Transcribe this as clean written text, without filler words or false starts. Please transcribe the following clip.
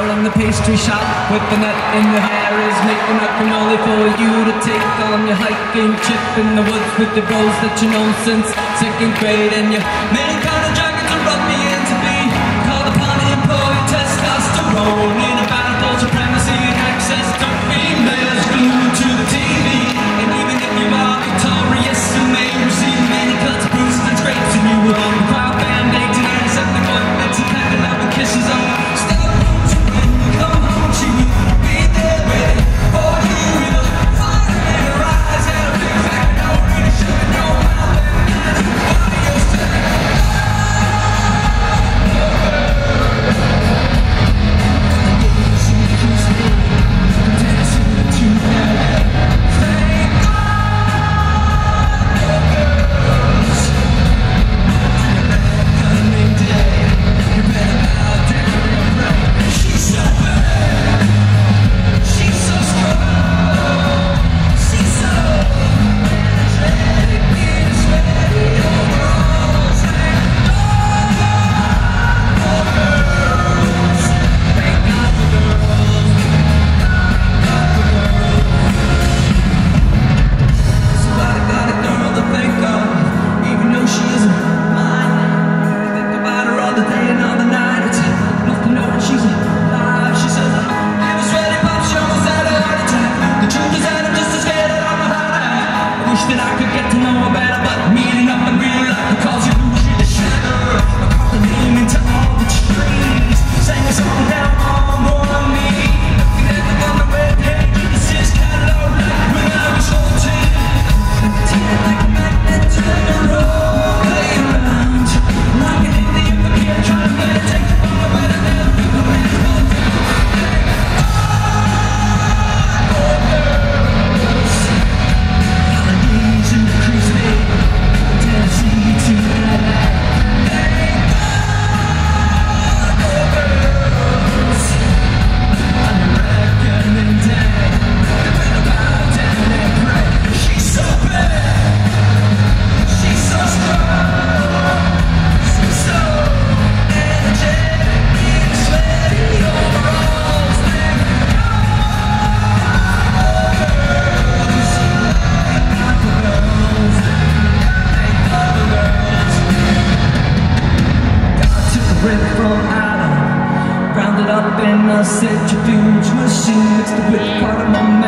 along the pastry shop with the nut in your hair is making up an only for you to take on your hiking trip in the woods with the bros that you know since second grade, and your main kind of dragon to rub me in to be called upon to employ testosterone in a battle for supremacy and access to females glued to the TV. And even if you are victorious, you may receive many cuts, bruises, and scrapes, and you will require band-aids and antiseptic ointments and kind of love and kisses on. Rounded up in a centrifuge machine mixed with cardamom